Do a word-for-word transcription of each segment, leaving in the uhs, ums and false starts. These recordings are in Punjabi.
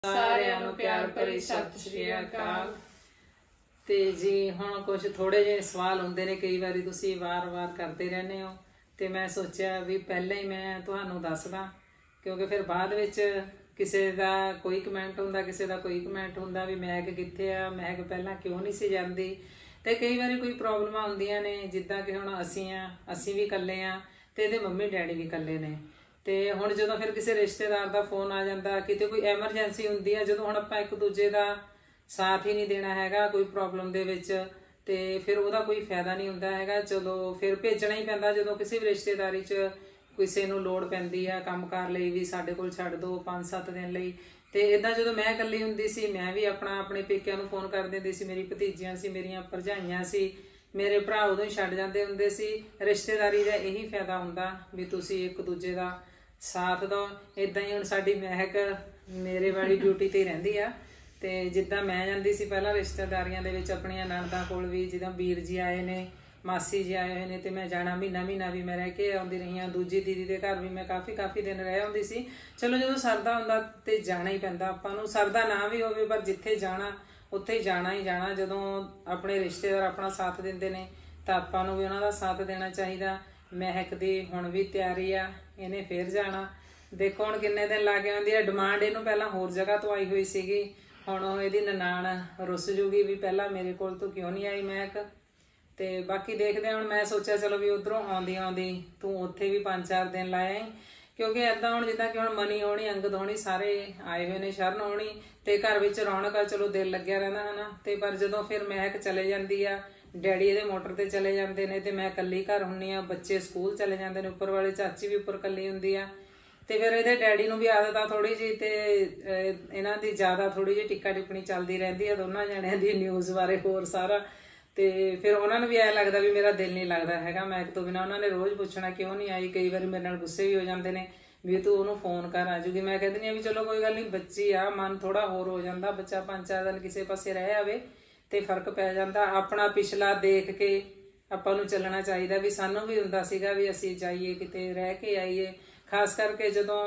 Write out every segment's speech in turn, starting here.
ਸਾਰਿਆਂ ਨੂੰ ਪਿਆਰ ਭਰੀ ਸਤਿ ਸ਼੍ਰੀ ਅਕਾਲ। ਤੇ ਜੀ ਹੁਣ ਕੁਝ ਥੋੜੇ ਜਿਹੇ ਸਵਾਲ ਹੁੰਦੇ ਨੇ, ਕਈ ਵਾਰੀ ਤੁਸੀਂ ਵਾਰ-ਵਾਰ ਕਰਦੇ ਰਹਿੰਦੇ ਹੋ ਤੇ ਮੈਂ ਸੋਚਿਆ ਵੀ ਪਹਿਲਾਂ ਹੀ ਮੈਂ ਤੁਹਾਨੂੰ ਦੱਸਦਾ, ਕਿਉਂਕਿ ਫਿਰ ਬਾਅਦ ਵਿੱਚ ਕਿਸੇ ਦਾ ਕੋਈ ਕਮੈਂਟ ਹੁੰਦਾ, ਕਿਸੇ ਦਾ ਕੋਈ ਕਮੈਂਟ ਹੁੰਦਾ ਵੀ ਮਹਿਕ ਕਿੱਥੇ ਆ, ਮਹਿਕ ਪਹਿਲਾਂ ਕਿਉਂ ਨਹੀਂ ਸੀ ਜਾਂਦੀ। ਤੇ ਕਈ ਵਾਰੀ ਕੋਈ ਪ੍ਰੋਬਲਮਾਂ ਹੁੰਦੀਆਂ ਨੇ, ਜਿੱਦਾਂ ਕਿ ਹੁਣ ਅਸੀਂ ਆ ਅਸੀਂ ਵੀ ਇਕੱਲੇ ਆ ਤੇ ਇਹਦੇ ਮੰਮੀ ਡੈਡੀ ਵੀ ਇਕੱਲੇ ਨੇ। ਤੇ ਹੁਣ ਜਦੋਂ ਫਿਰ ਕਿਸੇ ਰਿਸ਼ਤੇਦਾਰ ਦਾ ਫੋਨ ਆ ਜਾਂਦਾ, ਕਿਤੇ ਕੋਈ ਐਮਰਜੈਂਸੀ ਹੁੰਦੀ ਆ, ਜਦੋਂ ਹੁਣ ਆਪਾਂ ਇੱਕ ਦੂਜੇ ਦਾ ਸਾਥ ਹੀ ਨਹੀਂ ਦੇਣਾ ਹੈਗਾ ਕੋਈ ਪ੍ਰੋਬਲਮ ਦੇ ਵਿੱਚ, ਤੇ ਫਿਰ ਉਹਦਾ ਕੋਈ ਫਾਇਦਾ ਨਹੀਂ ਹੁੰਦਾ ਹੈਗਾ। ਚਲੋ ਫਿਰ ਭੇਜਣਾ ਹੀ ਪੈਂਦਾ, ਜਦੋਂ ਕਿਸੇ ਵੀ ਰਿਸ਼ਤੇਦਾਰੀ 'ਚ ਕਿਸੇ ਨੂੰ ਲੋੜ ਪੈਂਦੀ ਆ ਕੰਮਕਾਰ ਲਈ ਵੀ ਸਾਡੇ ਕੋਲ ਛੱਡ ਦਿਓ ਪੰਜ ਸੱਤ ਦਿਨ ਲਈ। ਤੇ ਇਦਾਂ ਜਦੋਂ ਮੈਂ ਇਕੱਲੀ ਹੁੰਦੀ ਸੀ, ਮੈਂ ਵੀ ਆਪਣਾ ਆਪਣੇ ਪੇਕਿਆਂ ਨੂੰ ਫੋਨ ਕਰ ਦਿੰਦੀ ਸੀ, ਮੇਰੀ ਭਤੀਜੀਆਂ ਸੀ, ਮੇਰੀਆਂ ਭਰਜਾਈਆਂ ਸੀ, ਮੇਰੇ ਭਰਾ ਉਦੋਂ ਹੀ ਛੱਡ ਜਾਂਦੇ ਹੁੰਦੇ ਸੀ। ਰਿਸ਼ਤੇਦਾਰੀ ਦਾ ਇਹੀ ਫਾਇਦਾ ਹੁੰਦਾ ਵੀ ਤੁਸੀਂ ਇੱਕ ਦੂਜੇ ਦਾ ਸਾਥ ਦਿਓ। ਇਦਾਂ ਹੀ ਹੁਣ ਸਾਡੀ ਮਹਿਕ ਮੇਰੇ ਵਾਲੀ ਡਿਊਟੀ ਤੇ ਰਹਿੰਦੀ ਆ, ਤੇ ਜਿੱਦਾਂ ਮੈਂ ਜਾਂਦੀ ਸੀ ਪਹਿਲਾਂ ਰਿਸ਼ਤੇਦਾਰੀਆਂ ਦੇ ਵਿੱਚ ਆਪਣੀਆਂ ਨਣਦਾਂ ਕੋਲ ਵੀ, ਜਿੱਦਾਂ ਵੀਰ ਜੀ ਆਏ ਨੇ, ਮਾਸੀ ਜੀ ਆਏ ਹੋਏ ਨੇ, ਤੇ ਮੈਂ ਜਾਣਾ ਮਹੀਨਾ ਮਹੀਨਾ ਵੀ ਮੈਂ ਰਹਿ ਕੇ ਆਉਂਦੀ ਰਹੀ ਹਾਂ। ਦੂਜੀ ਦੀਦੀ ਦੇ ਘਰ ਵੀ ਮੈਂ ਕਾਫੀ ਕਾਫੀ ਦਿਨ ਰਹਿ ਆਉਂਦੀ ਸੀ। ਚਲੋ ਜਦੋਂ ਸਰਦਾ ਹੁੰਦਾ ਤੇ ਜਾਣਾ ਹੀ ਪੈਂਦਾ ਆਪਾਂ ਨੂੰ, ਸਰਦਾ ਨਾ ਵੀ ਹੋਵੇ ਪਰ ਜਿੱਥੇ ਜਾਣਾ ਉੱਥੇ ਹੀ ਜਾਣਾ ਹੀ ਜਾਣਾ। ਜਦੋਂ ਆਪਣੇ ਰਿਸ਼ਤੇਦਾਰ ਆਪਣਾ ਸਾਥ ਦਿੰਦੇ ਨੇ ਤਾਂ ਆਪਾਂ ਨੂੰ ਵੀ ਉਹਨਾਂ ਦਾ ਸਾਥ ਦੇਣਾ ਚਾਹੀਦਾ। ਮਹਿਕ ਦੀ ਹੁਣ ਵੀ ਤਿਆਰੀ ਆ, ਇਹਨੇ ਫੇਰ ਜਾਣਾ, ਦੇਖੋ ਹੁਣ ਕਿੰਨੇ ਦਿਨ ਲਾ ਕੇ ਆਉਂਦੀ ਆ। ਡਿਮਾਂਡ ਇਹਨੂੰ ਪਹਿਲਾਂ ਹੋਰ ਜਗ੍ਹਾ ਤੋਂ ਆਈ ਹੋਈ ਸੀਗੀ, ਹੁਣ ਉਹ ਇਹਦੀ ਨਨਾਣ ਰੁੱਸ ਜੂਗੀ ਵੀ ਪਹਿਲਾਂ ਮੇਰੇ ਕੋਲ ਤੋਂ ਕਿਉਂ ਨਹੀਂ ਆਈ ਮਹਿਕ। ਤੇ ਬਾਕੀ ਦੇਖਦੇ ਹੁਣ, ਮੈਂ ਸੋਚਿਆ ਚਲੋ ਵੀ ਉਧਰੋਂ ਆਉਂਦੀ ਆਉਂਦੀ ਤੂੰ ਉੱਥੇ ਵੀ ਪੰਜ ਚਾਰ ਦਿਨ ਲਾਏ, ਕਿਉਂਕਿ ਏਦਾਂ ਹੁਣ ਜਿੱਦਾਂ ਕਿ ਹੁਣ ਮਨੀ ਹੋਣੀ, ਅੰਗਦ ਹੋਣੀ ਸਾਰੇ ਆਏ ਹੋਏ ਨੇ, ਸ਼ਰਨ ਹੋਣੀ, ਤੇ ਘਰ ਵਿੱਚ ਰੌਣਕ ਆ, ਚਲੋ ਦਿਲ ਲੱਗਿਆ ਰਹਿੰਦਾ ਹਨਾ। ਤੇ ਪਰ ਜਦੋਂ ਫਿਰ ਮਹਿਕ ਚਲੇ ਜਾਂਦੀ ਆ, ਡੈਡੀ ਇਹਦੇ ਮੋਟਰ ਤੇ ਚਲੇ ਜਾਂਦੇ ਨੇ ਤੇ ਮੈਂ ਇਕੱਲੀ ਘਰ ਹੁੰਨੀ ਆ, ਬੱਚੇ ਸਕੂਲ ਚਲੇ ਜਾਂਦੇ ਨੇ, ਉੱਪਰ ਵਾਲੇ ਚਾਚੀ ਵੀ ਉੱਪਰ ਇਕੱਲੀ ਹੁੰਦੀ ਆ, ਤੇ ਫਿਰ ਇਹਦੇ ਡੈਡੀ ਨੂੰ ਵੀ ਆਦਤ ਆ ਥੋੜੀ ਜਿਹੀ, ਤੇ ਇਹਨਾਂ ਦੀ ਜ਼ਿਆਦਾ ਥੋੜੀ ਜਿਹੀ ਟਿੱਕਾ ਟਿੱਪਣੀ ਚੱਲਦੀ ਰਹਿੰਦੀ ਆ ਦੋਨਾਂ ਜਣਿਆਂ ਦੀ, ਨਿਊਜ਼ ਬਾਰੇ ਹੋਰ ਸਾਰਾ। ਤੇ ਫਿਰ ਉਹਨਾਂ ਨੂੰ ਵੀ ਐ ਲੱਗਦਾ ਵੀ ਮੇਰਾ ਦਿਲ ਨਹੀਂ ਲੱਗਦਾ ਹੈਗਾ ਮਹਿਕ ਤੋਂ ਬਿਨਾਂ। ਉਹਨਾਂ ਨੇ ਰੋਜ਼ ਪੁੱਛਣਾ ਕਿਉਂ ਨਹੀਂ ਆਈ, ਕਈ ਵਾਰੀ ਮੇਰੇ ਨਾਲ ਗੁੱਸੇ ਵੀ ਹੋ ਜਾਂਦੇ ਨੇ ਵੀ ਤੂੰ ਉਹਨੂੰ ਫੋਨ ਕਰ ਆ ਜੂਗੀ। ਮੈਂ ਕਹਿੰਦੀ ਆ ਵੀ ਚਲੋ ਕੋਈ ਗੱਲ ਨਹੀਂ, ਬੱਚੀ ਆ, ਮਨ ਥੋੜਾ ਹੋਰ ਹੋ ਜਾਂਦਾ, ਬੱਚਾ ਪੰਜ ਚਾਰ ਦਿਨ ਕਿਸੇ ਪਾਸੇ ਰਹਿ ਆਵੇ ਤੇ ਫਰਕ ਪੈ ਜਾਂਦਾ। ਆਪਣਾ ਪਿਛਲਾ ਦੇਖ ਕੇ ਆਪਾਂ ਨੂੰ ਚੱਲਣਾ ਚਾਹੀਦਾ ਵੀ ਸਾਨੂੰ ਵੀ ਹੁੰਦਾ ਸੀਗਾ ਵੀ ਅਸੀਂ ਜਾਈਏ ਕਿਤੇ ਰਹਿ ਕੇ ਆਈਏ। ਖਾਸ ਕਰਕੇ ਜਦੋਂ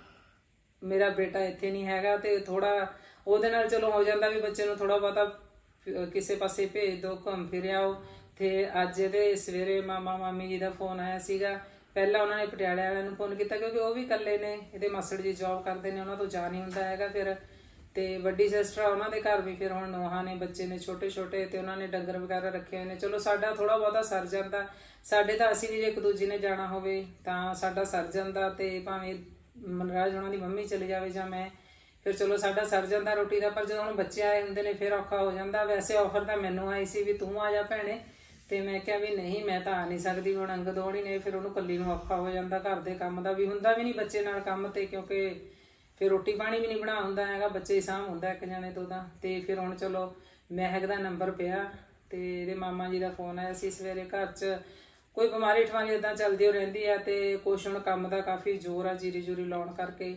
ਮੇਰਾ ਬੇਟਾ ਇੱਥੇ ਨਹੀਂ ਹੈਗਾ ਤੇ ਥੋੜਾ ਉਹਦੇ ਨਾਲ ਚਲੋ ਹੋ ਜਾਂਦਾ ਵੀ ਬੱਚੇ ਨੂੰ ਥੋੜਾ ਬਹੁਤਾ ਕਿਸੇ ਪਾਸੇ ਭੇਜ ਦੋ, ਘੁੰਮ ਫਿਰ ਆਓ। ਤੇ ਅੱਜ ਇਹਦੇ ਸਵੇਰੇ ਮਾਮਾ ਮਾਮੀ ਜੀ ਦਾ ਫੋਨ ਆਇਆ ਸੀਗਾ, ਪਹਿਲਾਂ ਉਹਨਾਂ ਨੇ ਪਟਿਆਲੇ ਵਾਲਿਆਂ ਨੂੰ ਫੋਨ ਕੀਤਾ ਕਿਉਂਕਿ ਉਹ ਵੀ ਇਕੱਲੇ ਨੇ, ਇਹਦੇ ਮਾਸੜ ਜੀ ਜੌਬ ਕਰਦੇ ਨੇ, ਉਹਨਾਂ ਤੋਂ ਜਾ ਨਹੀਂ ਹੁੰਦਾ ਹੈਗਾ ਫਿਰ। ਤੇ ਵੱਡੀ ਸਿਸਟਰ ਉਹਨਾਂ ਦੇ ਘਰ ਵੀ ਫਿਰ ਹੁਣ ਨੋਹਾਂ ਨੇ, ਬੱਚੇ ਨੇ ਛੋਟੇ ਛੋਟੇ, ਤੇ ਉਹਨਾਂ ਨੇ ਡੰਗਰ ਵਗੈਰਾ ਰੱਖੇ ਹੋਏ ਨੇ। ਚਲੋ ਸਾਡਾ ਥੋੜਾ ਬਹੁਤਾ ਸਰ ਜਾਂਦਾ, ਸਾਡੇ ਤਾਂ ਅਸੀਂ ਵੀ ਜੇ ਇੱਕ ਦੂਜੇ ਨੇ ਜਾਣਾ ਹੋਵੇ ਤਾਂ ਸਾਡਾ ਸਰ ਜਾਂਦਾ, ਤੇ ਭਾਵੇਂ ਮਨਰਾਜ ਉਹਨਾਂ ਦੀ ਮੰਮੀ ਚਲੇ ਜਾਵੇ ਜਾਂ ਮੈਂ, ਫਿਰ ਚਲੋ ਸਾਡਾ ਸਰ ਜਾਂਦਾ ਰੋਟੀ ਦਾ। ਪਰ ਜਦੋਂ ਹੁਣ ਬੱਚੇ ਆਏ ਹੁੰਦੇ ਨੇ ਫਿਰ ਔਖਾ ਹੋ ਜਾਂਦਾ। ਵੈਸੇ ਆਫਰ ਤਾਂ ਮੈਨੂੰ ਆਈ ਸੀ ਵੀ ਤੂੰ ਆ ਜਾ ਭੈਣੇ, ਤੇ ਮੈਂ ਕਿਹਾ ਵੀ ਨਹੀਂ ਮੈਂ ਤਾਂ ਆ ਨਹੀਂ ਸਕਦੀ, ਹੁਣ ਅੰਗਦ ਹੋਣੀ ਨੇ, ਫਿਰ ਉਹਨੂੰ ਇਕੱਲੀ ਨੂੰ ਔਖਾ ਹੋ ਜਾਂਦਾ, ਘਰ ਦੇ ਕੰਮ ਦਾ ਵੀ ਹੁੰਦਾ ਵੀ ਨਹੀਂ ਬੱਚੇ ਨਾਲ ਕੰਮ, ਤੇ ਕਿਉਂਕਿ ਫਿਰ ਰੋਟੀ ਪਾਣੀ ਵੀ ਨਹੀਂ ਬਣਾ ਹੁੰਦਾ ਹੈਗਾ, ਬੱਚੇ ਹੀ ਸਾਂਭ ਹੁੰਦਾ ਇੱਕ ਜਾਣੇ ਤੋਂ ਤਾਂ। ਤੇ ਫਿਰ ਹੁਣ ਚਲੋ ਮਹਿਕ ਦਾ ਨੰਬਰ ਪਿਆ ਤੇ ਇਹਦੇ ਮਾਮਾ ਜੀ ਦਾ ਫੋਨ ਆਇਆ ਸੀ ਸਵੇਰੇ। ਘਰ 'ਚ ਕੋਈ ਬਿਮਾਰੀ ਠਮਾਰੀ ਇੱਦਾਂ ਚੱਲਦੀ ਹੋ ਰਹਿੰਦੀ ਆ, ਤੇ ਕੁਛ ਹੁਣ ਕੰਮ ਦਾ ਕਾਫੀ ਜ਼ੋਰ ਆ ਜੀਰੀ ਜੂਰੀ ਲਾਉਣ ਕਰਕੇ।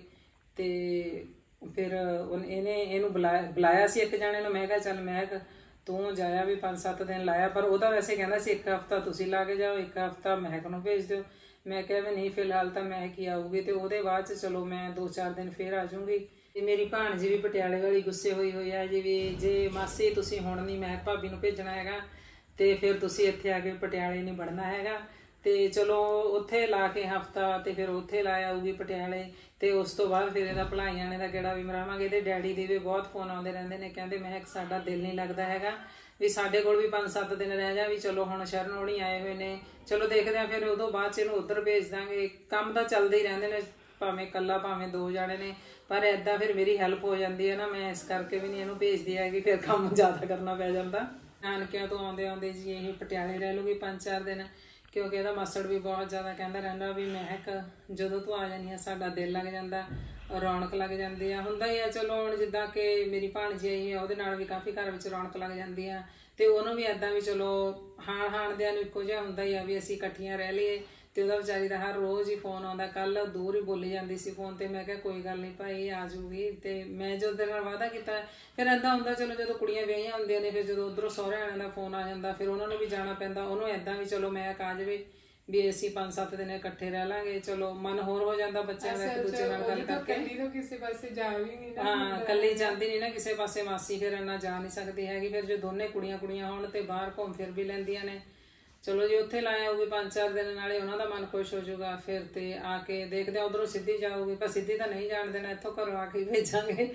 ਤੇ ਫਿਰ ਇਹਨੇ ਇਹਨੂੰ ਬੁਲਾਇਆ ਬੁਲਾਇਆ ਸੀ ਇੱਕ ਜਾਣੇ ਨੂੰ। ਮੈਂ ਕਿਹਾ ਚੱਲ ਮਹਿਕ ਤੂੰ ਜਾਇਆ ਵੀ ਪੰਜ ਸੱਤ ਦਿਨ ਲਾਇਆ, ਪਰ ਉਹਦਾ ਵੈਸੇ ਕਹਿੰਦਾ ਸੀ ਇੱਕ ਹਫ਼ਤਾ ਤੁਸੀਂ ਲਾ ਕੇ ਜਾਓ, ਇੱਕ ਹਫ਼ਤਾ ਮਹਿਕ ਨੂੰ ਭੇਜ ਦਿਓ। ਮੈਂ ਕਿਹਾ ਵੀ ਨਹੀਂ ਫਿਲਹਾਲ ਤਾਂ ਮਹਿਕ ਹੀ ਆਊਗੀ, ਤੇ ਉਹਦੇ ਬਾਅਦ 'ਚ ਚਲੋ ਮੈਂ ਦੋ ਚਾਰ ਦਿਨ ਫਿਰ ਆ ਜਾਊਂਗੀ। ਤੇ ਮੇਰੀ ਭਾਣਜੀ ਵੀ ਪਟਿਆਲੇ ਵਾਲੀ ਗੁੱਸੇ ਹੋਈ ਹੋਈ ਆ ਜੀ ਵੀ ਜੇ ਮਾਸੀ ਤੁਸੀਂ ਹੁਣ ਨਹੀਂ ਮਹਿਕ ਭਾਬੀ ਨੂੰ ਭੇਜਣਾ ਹੈਗਾ ਤੇ ਫਿਰ ਤੁਸੀਂ ਇੱਥੇ ਆ ਕੇ ਪਟਿਆਲੇ ਨਹੀਂ ਵੜਨਾ ਹੈਗਾ। ਤੇ ਚਲੋ ਉੱਥੇ ਲਾ ਕੇ ਹਫ਼ਤਾ ਤੇ ਫਿਰ ਉੱਥੇ ਲਾ ਆਊਗੀ ਪਟਿਆਲੇ, ਤੇ ਉਸ ਤੋਂ ਬਾਅਦ ਫਿਰ ਇਹਦਾ ਭਲਾਈਆਂ ਨੇ ਦਾ ਗੇੜਾ ਵੀ ਮਰਾਵਾਂਗੇ। ਇਹਦੇ ਡੈਡੀ ਦੇ ਵੀ ਬਹੁਤ ਫੋਨ ਆਉਂਦੇ ਰਹਿੰਦੇ ਨੇ, ਕਹਿੰਦੇ ਮਹਿਕ ਸਾਡਾ ਦਿਲ ਨਹੀਂ ਲੱਗਦਾ ਹੈਗਾ ਵੀ ਸਾਡੇ ਕੋਲ ਵੀ ਪੰਜ ਸੱਤ ਦਿਨ ਰਹਿ ਜਾ। ਵੀ ਚਲੋ ਹੁਣ ਸ਼ਰਨ ਹੋਣੀ ਆਏ ਹੋਏ ਨੇ, ਚਲੋ ਦੇਖਦੇ ਆ ਫਿਰ ਉਦੋਂ ਬਾਅਦ 'ਚ ਇਹਨੂੰ ਉੱਧਰ ਭੇਜ ਦਾਂਗੇ। ਕੰਮ ਤਾਂ ਚੱਲਦੇ ਹੀ ਰਹਿੰਦੇ ਨੇ, ਭਾਵੇਂ ਇਕੱਲਾ ਭਾਵੇਂ ਦੋ ਜਾਣੇ ਨੇ, ਪਰ ਇੱਦਾਂ ਫਿਰ ਮੇਰੀ ਹੈਲਪ ਹੋ ਜਾਂਦੀ ਹੈ ਨਾ, ਮੈਂ ਇਸ ਕਰਕੇ ਵੀ ਨਹੀਂ ਇਹਨੂੰ ਭੇਜਦੀ ਹੈਗੀ, ਫਿਰ ਕੰਮ ਜ਼ਿਆਦਾ ਕਰਨਾ ਪੈ ਜਾਂਦਾ। ਨਾਨਕਿਆਂ ਤੋਂ ਆਉਂਦੇ ਆਉਂਦੇ ਜੀ ਇਹ ਪਟਿਆਲੇ ਰਹਿ ਲੂਗੀ ਪੰਜ ਚਾਰ ਦਿਨ, ਕਿਉਂਕਿ ਇਹਦਾ ਮਾਸੜ ਵੀ ਬਹੁਤ ਜ਼ਿਆਦਾ ਕਹਿੰਦਾ ਰਹਿੰਦਾ ਵੀ ਮਹਿਕ ਜਦੋਂ ਤੂੰ ਆ ਜਾਂਦੀ ਆ ਸਾਡਾ ਦਿਲ ਲੱਗ ਜਾਂਦਾ, ਰੌਣਕ ਲੱਗ ਜਾਂਦੀ ਆ। ਹੁੰਦਾ ਹੀ ਆ ਚਲੋ ਹੁਣ ਜਿੱਦਾਂ ਕਿ ਮੇਰੀ ਭਾਣਜੀ ਆਈ ਆ, ਉਹਦੇ ਨਾਲ ਵੀ ਕਾਫੀ ਘਰ ਵਿੱਚ ਰੌਣਕ ਲੱਗ ਜਾਂਦੀ ਆ, ਤੇ ਉਹਨੂੰ ਵੀ ਇੱਦਾਂ ਵੀ ਚਲੋ ਹਾਣ ਹਾਣਦਿਆਂ ਨੂੰ ਇੱਕੋ ਜਿਹਾ ਹੁੰਦਾ ਹੀ ਆ ਵੀ ਅਸੀਂ ਇਕੱਠੀਆਂ ਰਹਿ ਲਈਏ। ਤੇ ਉਹਦਾ ਵਿਚਾਰੀ ਦਾ ਹਰ ਰੋਜ਼ ਹੀ ਫੋਨ ਆਉਂਦਾ, ਕੱਲ ਦੂਰ ਹੀ ਬੋਲੀ ਜਾਂਦੀ ਸੀ ਫੋਨ ਤੇ। ਮੈਂ ਕਿਹਾ ਕੋਈ ਗੱਲ ਨਹੀਂ ਭਾਈ ਆ ਜਾਊਗੀ, ਤੇ ਮੈਂ ਜੋ ਉਹਦੇ ਨਾਲ ਵਾਅਦਾ ਕੀਤਾ। ਫਿਰ ਇੱਦਾਂ ਹੁੰਦਾ ਚਲੋ ਜਦੋਂ ਕੁੜੀਆਂ ਵਿਆਹੀਆਂ ਹੁੰਦੀਆਂ ਨੇ, ਫਿਰ ਜਦੋਂ ਉੱਧਰੋਂ ਸਹੁਰੇ ਵਾਲਿਆਂ ਦਾ ਫੋਨ ਆ ਜਾਂਦਾ ਫਿਰ ਉਹਨਾਂ ਨੂੰ ਵੀ ਜਾਣਾ ਪੈਂਦਾ, ਉਹਨੂੰ ਇੱਦਾਂ ਵੀ ਚਲੋ ਮੈਂ ਆ ਜਾਵੇ ਵੀ ਅਸੀਂ ਪੰਜ ਸੱਤ ਦਿਨ ਇਕੱਠੇ ਰਹਿ ਲਾਂਗੇ। ਚਲੋ ਮਨ ਹੋਰ ਹੋ ਜਾਂਦਾ ਬੱਚਿਆਂ ਦਾ ਇੱਕ ਦੂਜੇ ਨਾਲ ਗੱਲ ਕਰਕੇ। ਕੱਲੀ ਤੋਂ ਕਿਸੇ ਪਾਸੇ ਜਾ ਵੀ ਨਹੀਂ ਨਾ, ਹਾਂ ਕੱਲੀ ਜਾਂਦੀ ਨਹੀਂ ਨਾ ਕਿਸੇ ਪਾਸੇ, ਮਾਸੀ ਫਿਰ ਇੰਨਾ ਜਾ ਨਹੀਂ ਸਕਦੀ ਹੈਗੀ। ਫਿਰ ਜੇ ਦੋਨੇ ਕੁੜੀਆਂ ਕੁੜੀਆਂ ਹੋਣ ਤੇ ਬਾਹਰ ਘੁੰਮ ਫਿਰ ਵੀ ਲੈਂਦੀਆਂ ਨੇ। ਚਲੋ ਜੇ ਉੱਥੇ ਲਾਇਆ ਹੋਊਗੀ ਪੰਜ ਚਾਰ ਦਿਨ, ਨਾਲੇ ਉਹਨਾਂ ਦਾ ਮਨ ਖੁਸ਼ ਹੋ ਜਾਊਗਾ। ਫਿਰ ਤੇ ਆ ਕੇ ਦੇਖਦੇ ਉਧਰੋਂ ਸਿੱਧੀ ਜਾਊਗੀ, ਪਰ ਸਿੱਧੀ ਤਾਂ ਨਹੀਂ ਜਾਣ ਦੇਣਾ, ਇੱਥੋਂ ਘਰੋਂ ਆ ਕੇ ਭੇਜਾਂਗੇ।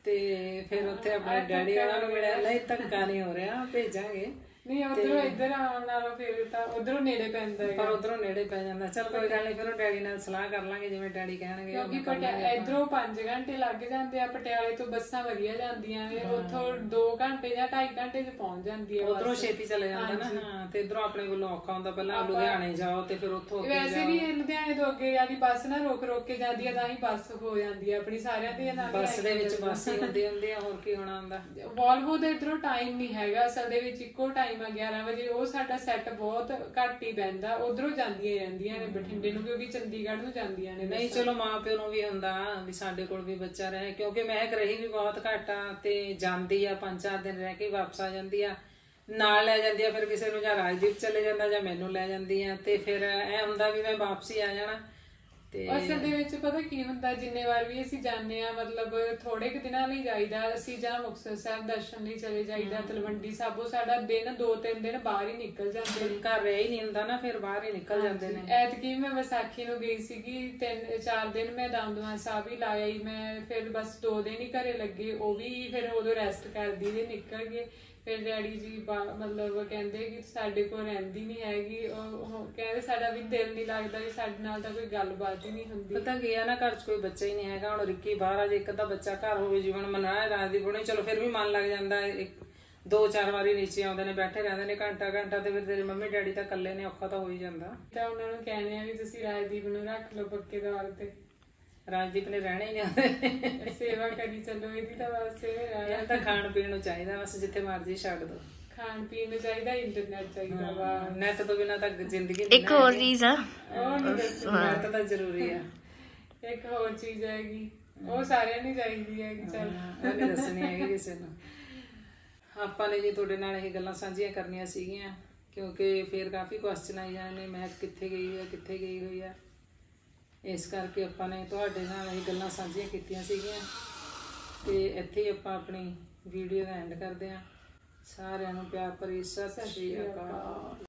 ਤੇ ਫਿਰ ਉੱਥੇ ਆਪਣੇ ਡੈਡੀ ਉਹਨਾਂ ਨੂੰ ਮਿਲਿਆ, ਨਹੀਂ ਧੱਕਾ ਨਹੀਂ ਹੋ ਰਿਹਾ, ਭੇਜਾਂਗੇ। ਨਹੀਂ ਉਧਰੋਂ ਇੱਧਰ ਆਉਣ ਨਾਲੋਂ ਫਿਰ ਤਾਂ ਉਧਰੋਂ ਨੇੜੇ ਪੈਂਦਾ ਹੈ, ਪਰ ਉਧਰੋਂ ਨੇੜੇ ਪੈ ਜਾਂਦਾ। ਚਲ ਕੋਈ ਗੱਲ ਨਹੀਂ, ਫਿਰ ਉਹ ਡੈਡੀ ਨਾਲ ਸਲਾਹ ਕਰ ਲਾਂਗੇ ਜਿਵੇਂ ਡੈਡੀ ਕਹਿਣਗੇ। ਕਿਉਂਕਿ ਇੱਧਰੋਂ ਪੰਜ ਘੰਟੇ ਲੱਗ ਜਾਂਦੇ ਆ, ਪਟਿਆਲੇ ਤੋਂ ਬੱਸਾਂ ਵਧੀਆ ਜਾਂਦੀਆਂ ਨੇ, ਉੱਥੋਂ ਦੋ ਘੰਟੇ ਜਾਂ ਢਾਈ ਘੰਟੇ ਚ ਪਹੁੰਚ ਜਾਂਦੀ ਹੈ। ਉਧਰੋਂ ਛੇਤੀ ਚਲੇ ਜਾਂਦਾ ਨਾ। ਹਾਂ ਤੇ ਇਧਰੋਂ ਆਪਣੇ ਵੱਲੋਂ ਔਖਾ ਹੁੰਦਾ, ਪਹਿਲਾਂ ਲੁਧਿਆਣੇ ਜਾਓ ਤੇ ਫਿਰ ਉੱਥੋਂ ਵੈਸੇ ਵੀ ਲੁਧਿਆਣੇ ਤੋਂ ਅੱਗੇ ਵਾਲੀ ਬੱਸ ਨਾ ਰੋਕ ਰੋਕ ਕੇ ਜਾਂਦੀ ਹੈ, ਤਾਂ ਹੀ ਬੱਸ ਹੋ ਜਾਂਦੀ ਹੈ ਆਪਣੀ ਸਾਰਿਆਂ ਦੀ। ਬੱਸ ਦੇ ਵਿੱਚ ਬੱਸ ਹੀ ਹੁੰਦੀ ਹੁੰਦੀ ਆ, ਹੋਰ ਕੀ ਹੋਣਾ ਹੁੰਦਾ। ਵੋਲਵੋ ਦਾ ਇੱਧਰੋਂ ਟਾਈਮ ਨਹੀਂ ਹੈਗਾ ਅਸਲ ਦੇ ਵਿੱਚ, ਇੱਕੋ ਟਾਈਮ ਆ ਗਿਆਰਾਂ ਵਜੇ। ਉਹ ਸਾਡਾ ਸੈੱਟ ਬਹੁਤ ਘੱਟ ਹੀ ਪੈਂਦਾ, ਉਧਰੋਂ ਜਾਂਦੀਆਂ ਰਹਿੰਦੀਆਂ ਨੇ ਬਠਿੰਡੇ ਨੂੰ, ਕਿਉਂਕਿ ਚੰਡੀਗੜ੍ਹ ਨੂੰ ਜਾਂਦੀਆਂ ਨੇ। ਨਹੀਂ ਚਲੋ ਮਾਂ ਪਿਓ ਨੂੰ ਵੀ ਹੁੰਦਾ ਵੀ ਸਾਡੇ ਕੋਲ ਵੀ ਬੱਚਾ ਰਹੇ, ਕਿਉਂਕਿ ਮਹਿਕ ਰਹੀ ਵੀ ਬਹੁਤ ਘੱਟ ਆ ਤੇ ਜਾਂਦੀ ਆ ਪੰਜ ਚਾਰ ਦਿਨ ਰਹਿ ਕੇ ਵਾਪਸ ਆ ਜਾਂਦੀ ਆ, ਨਾਲ ਲੈ ਜਾਂਦੀ ਆ। ਫਿਰ ਕਿਸੇ ਨੂੰ ਜਾਂ ਰਾਜਦੀਪ ਚਲੇ ਜਾਂਦਾ ਜਾਂ ਮੈਨੂੰ ਲੈ ਜਾਂਦੀ ਆ, ਤੇ ਫਿਰ ਇਹ ਹੁੰਦਾ ਵੀ ਮੈਂ ਵਾਪਸੀ ਆ ਜਾਣਾ। ਤੇ ਅਸਲ ਦੇ ਵਿੱਚ ਪਤਾ ਕੀ ਹੁੰਦਾ, ਜਿੰਨੇ ਵਾਰ ਵੀ ਅਸੀਂ ਜਾਂਦੇ ਆ, ਮਤਲਬ ਥੋੜੇ ਕੁ ਦਿਨਾਂ ਲਈ ਜਾਈਦਾ ਅਸੀਂ, ਜਾਂ ਮੁਕਤਸਰ ਸਾਹਿਬ ਦਰਸ਼ਨ ਲਈ ਚਲੇ ਜਾਈਦਾ, ਤਲਵੰਡੀ ਸਾਬੋ। ਸਾਡਾ ਦਿਨ ਦੋ ਤਿੰਨ ਦਿਨ ਬਾਹਰ ਹੀ ਨਿਕਲ ਜਾਂਦੇ ਨੇ, ਘਰ ਰਹਿ ਹੀ ਨਹੀਂ ਹੁੰਦਾ ਨਾ, ਫਿਰ ਬਾਹਰ ਹੀ ਨਿਕਲ ਜਾਂਦੇ ਨੇ। ਐਤਕੀ ਮੈਂ ਵਿਸਾਖੀ ਨੂੰ ਗਈ ਸੀਗੀ, ਤਿੰਨ ਚਾਰ ਦਿਨ ਮੈਂ ਦਮਦਮਾ ਸਾਹਿਬ ਹੀ ਲਾਇਆ ਹੀ ਮੈਂ, ਫਿਰ ਬਸ ਦੋ ਦਿਨ ਹੀ ਘਰੇ ਲੱਗੇ, ਉਹ ਵੀ ਫਿਰ ਉਦੋਂ ਰੈਸਟ ਕਰਦੀ ਵੀ ਨਿਕਲ ਗਏ। ਫਿਰ ਡੈਡੀ ਜੀ ਮਤਲਬ ਕਹਿੰਦੇ ਕਿ ਸਾਡੇ ਕੋਲ ਰਹਿੰਦੀ ਨਹੀਂ ਹੈਗੀ, ਉਹ ਕਹਿੰਦੇ ਸਾਡਾ ਵੀ ਦਿਲ ਨਹੀਂ ਲੱਗਦਾ, ਵੀ ਸਾਡੇ ਨਾਲ ਤਾਂ ਕੋਈ ਗੱਲਬਾਤ ਹੀ ਨਹੀਂ ਹੁੰਦੀ। ਪਤਾ ਕੀ ਆ ਨਾ, ਘਰ 'ਚ ਕੋਈ ਬੱਚਾ ਹੀ ਨਹੀਂ ਹੈਗਾ। ਹੁਣ ਰਿੱਕੀ ਬਾਹਰ ਆ, ਜੇ ਇੱਕ ਅੱਧਾ ਬੱਚਾ ਘਰ ਹੋਵੇ ਜੀਵਨ ਮਨਾਇਆ ਰਾਜਦੀਪ ਹੋਣੀ, ਚਲੋ ਫਿਰ ਵੀ ਮਨ ਲੱਗ ਜਾਂਦਾ। ਇੱਕ ਦੋ ਚਾਰ ਵਾਰੀ ਨੀਚੇ ਆਉਂਦੇ ਨੇ, ਬੈਠੇ ਰਹਿੰਦੇ ਨੇ ਘੰਟਾ ਘੰਟਾ, ਤੇ ਫਿਰ ਤੇਰੇ ਮੰਮੀ ਡੈਡੀ ਤਾਂ ਇਕੱਲੇ ਨੇ, ਔਖਾ ਤਾਂ ਹੋ ਹੀ ਜਾਂਦਾ। ਤਾਂ ਉਹਨਾਂ ਨੂੰ ਕਹਿੰਦੇ ਆ ਵੀ ਤੁਸੀਂ ਰਾਜਦੀਪ ਨੂੰ ਰੱਖ ਲਓ ਪੱਕੇ ਤੌਰ ਤੇ। ਰਾਜਦੀਪ ਨੇ ਰਹਿਣਾ ਹੀ ਨਹੀਂ, ਸੇਵਾ ਕਰੀ ਚੱਲੋ ਇਹਦੀ ਤਾਂ ਬਸ। ਇਹ ਤਾਂ ਖਾਣ ਪੀਣ ਨੂੰ ਚਾਹੀਦਾ ਬਸ, ਜਿੱਥੇ ਮਰਜ਼ੀ ਛੱਡ ਦੋ। ਖਾਣ ਪੀਣ ਨੂੰ ਚਾਹੀਦਾ, ਇੰਟਰਨੈਟ ਚਾਹੀਦਾ ਵਾ, ਨੈਟ ਤੋਂ ਬਿਨਾਂ ਤਾਂ ਜ਼ਿੰਦਗੀ ਇੱਕ ਹੋਰ ਚੀਜ਼ ਆ, ਨੈਟ ਤਾਂ ਜ਼ਰੂਰੀ ਆ। ਇੱਕ ਹੋਰ ਚੀਜ਼ ਹੈਗੀ, ਉਹ ਸਾਰਿਆਂ ਨੂੰ ਚਾਹੀਦੀ ਹੈ। ਚੱਲ ਉਹ ਨਹੀਂ ਦੱਸਣੀ ਹੈਗੀ ਕਿਸੇ ਨੂੰ। ਆਪਾਂ ਨੇ ਜੀ ਤੁਹਾਡੇ ਨਾਲ ਇਹ ਗੱਲਾਂ ਸਾਂਝੀਆਂ ਕਰਨੀਆਂ ਸੀਗੀਆਂ, ਕਿਉਂਕਿ ਫਿਰ ਕਾਫੀ ਕੁਐਸਚਨ ਆਈ ਜਾਂਦੇ ਨੇ, ਮੈਂ ਕਿੱਥੇ ਗਈ ਆ ਕਿੱਥੇ ਗਈ ਹੋਈ ਆ, ਇਸ ਕਰਕੇ ਆਪਾਂ ਨੇ ਤੁਹਾਡੇ ਨਾਲ ਇਹ ਗੱਲਾਂ ਸਾਂਝੀਆਂ ਕੀਤੀਆਂ ਸੀਗੀਆਂ। ਤੇ ਇੱਥੇ ਹੀ ਆਪਾਂ ਆਪਣੀ ਵੀਡੀਓ ਦਾ ਐਂਡ ਕਰਦੇ ਹਾਂ। ਸਾਰਿਆਂ ਨੂੰ ਪਿਆਰ ਭਰੀ ਸਤਿ ਸ਼੍ਰੀ ਅਕਾਲ।